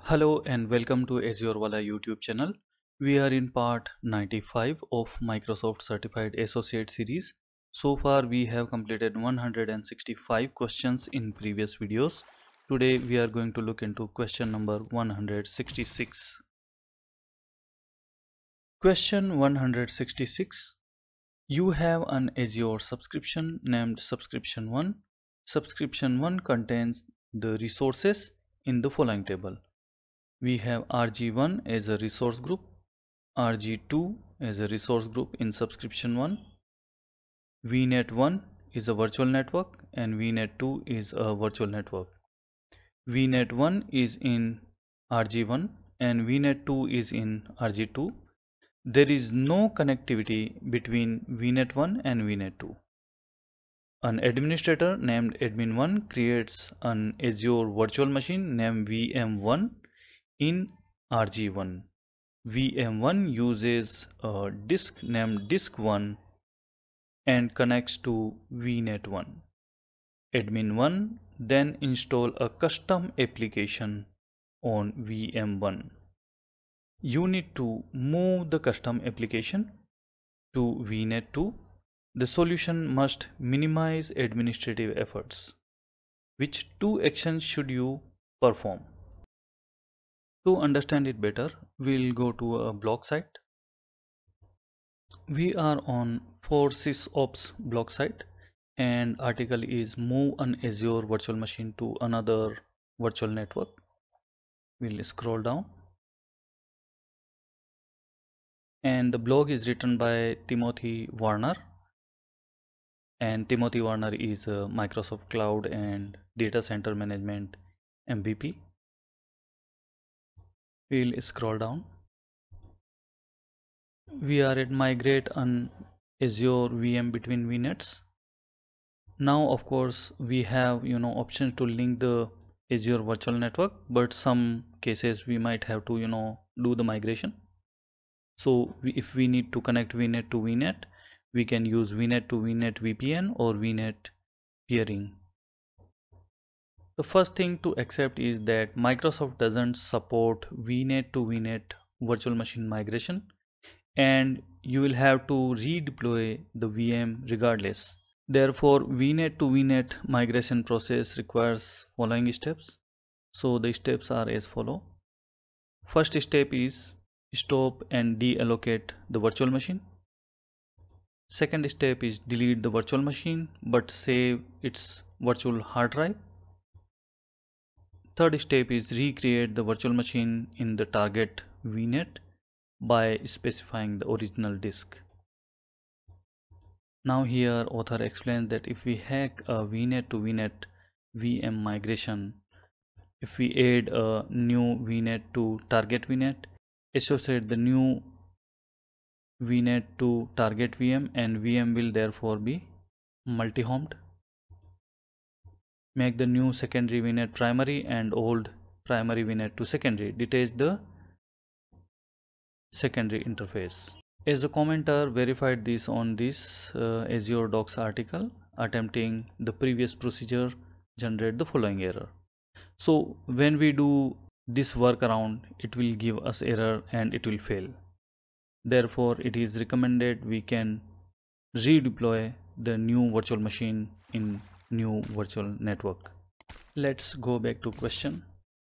Hello and welcome to Azurewala YouTube channel. We are in part 95 of Microsoft Certified Associate series. So far we have completed 165 questions in previous videos. Today we are going to look into question number 166. Question 166. You have an Azure subscription named Subscription 1. Subscription 1 contains the resources in the following table. We have RG1 as a resource group, RG2 as a resource group in subscription 1, VNET1 is a virtual network and VNET2 is a virtual network. VNET1 is in RG1 and VNET2 is in RG2. There is no connectivity between VNET1 and VNET2. An administrator named admin1 creates an Azure virtual machine named VM1 in RG1. VM1 uses a disk named disk1 and connects to VNET1. Admin1 then install a custom application on VM1. You need to move the custom application to VNET2. The solution must minimize administrative efforts. Which two actions should you perform? To understand it better, we'll go to a blog site. We are on 4sysops blog site and article is move an Azure virtual machine to another virtual network. We'll scroll down. And the blog is written by Timothy Warner. And Timothy Warner is a Microsoft Cloud and Data Center Management MVP. We'll scroll down. We are at migrate an Azure VM between VNets. Now of course we have options to link the Azure virtual network, but some cases we might have to do the migration. So if we need to connect VNet to VNet, we can use VNet to VNet VPN or VNet peering. The first thing to accept is that Microsoft doesn't support VNet to VNet virtual machine migration, and you will have to redeploy the VM regardless. Therefore, VNet to VNet migration process requires following steps. So the steps are as follow. First step is stop and deallocate the virtual machine. Second step is delete the virtual machine but save its virtual hard drive. Third step is recreate the virtual machine in the target VNet by specifying the original disk. Now here author explains that if we hack a VNet to VNet VM migration, if we add a new VNet to target VNet, associate the new VNet to target VM, and VM will therefore be multi-homed. Make the new secondary VNet primary and old primary VNet to secondary. Detach the secondary interface. As a commenter verified this on this Azure Docs article, attempting the previous procedure generate the following error. So when we do this workaround, it will give us error and it will fail. Therefore, it is recommended we can redeploy the new virtual machine in new virtual network. Let's go back to question.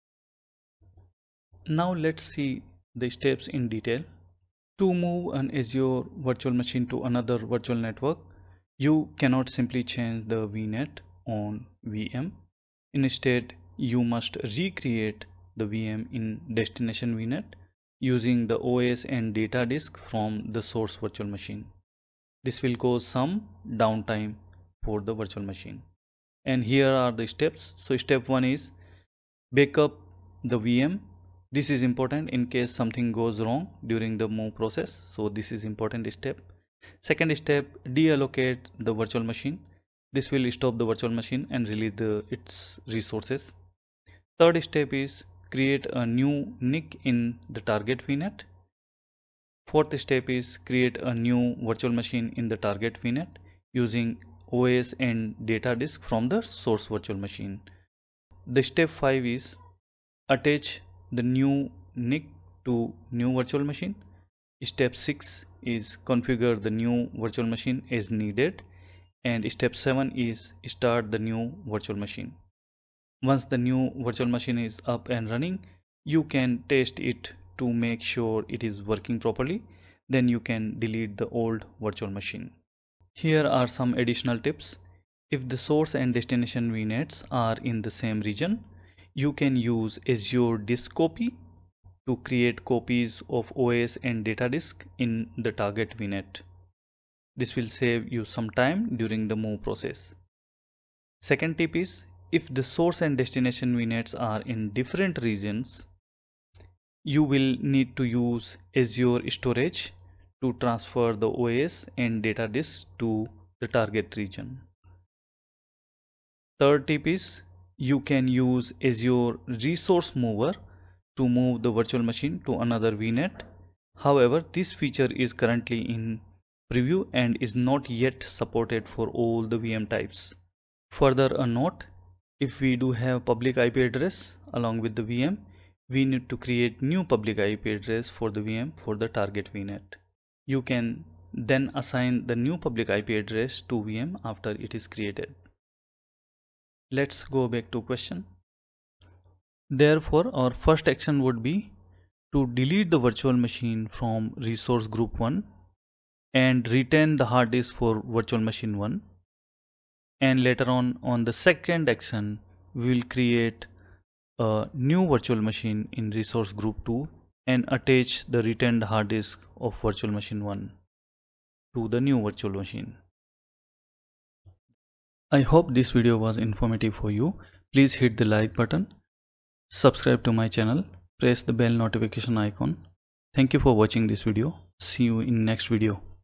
Now let's see the steps in detail. To move an Azure virtual machine to another virtual network, you cannot simply change the VNet on VM. Instead, you must recreate the VM in destination VNet using the OS and data disk from the source virtual machine. This will cause some downtime for the virtual machine. And here are the steps. So step 1 is backup the VM. This is important in case something goes wrong during the move process. So this is important step. Second step, deallocate the virtual machine. This will stop the virtual machine and release its resources. Third step is create a new NIC in the target VNet. Fourth step is create a new virtual machine in the target VNet using OS and data disk from the source virtual machine. The step 5 is attach the new NIC to new virtual machine. Step 6 is configure the new virtual machine as needed, and step 7 is start the new virtual machine. Once the new virtual machine is up and running, you can test it to make sure it is working properly. Then you can delete the old virtual machine. Here are some additional tips. If the source and destination VNets are in the same region, you can use Azure Disk Copy to create copies of OS and data disk in the target VNet. This will save you some time during the move process. Second tip is, if the source and destination VNets are in different regions, you will need to use Azure Storage to transfer the OS and data disk to the target region. Third tip is, you can use Azure Resource Mover to move the virtual machine to another VNet. However, this feature is currently in preview and is not yet supported for all the VM types. Further a note, if we do have public IP address along with the VM, we need to create new public IP address for the VM for the target VNet. You can then assign the new public IP address to VM after it is created. Let's go back to question. Therefore, our first action would be to delete the virtual machine from resource group 1 and retain the hard disk for virtual machine 1. And later on the second action, we will create a new virtual machine in resource group 2 and attach the retained hard disk of virtual machine 1 to the new virtual machine. I hope this video was informative for you. Please hit the like button, subscribe to my channel, press the bell notification icon. Thank you for watching this video. See you in next video.